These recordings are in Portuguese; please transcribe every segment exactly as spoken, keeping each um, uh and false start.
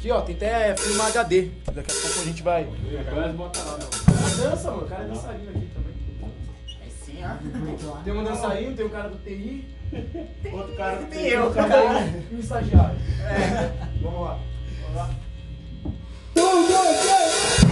Aqui, ó, tem até filme H D. Daqui a pouco a gente vai. Bota lá, não. Dança, mano. O cara é dançarino aqui também. É sim, ó. Tem um dançarino, tem o cara do T I. Outro cara que Tem eu, cara. E o estagiário. É. Vamos lá. Vamos lá. Um, dois, três.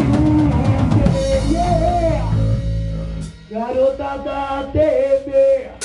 Garota da T V.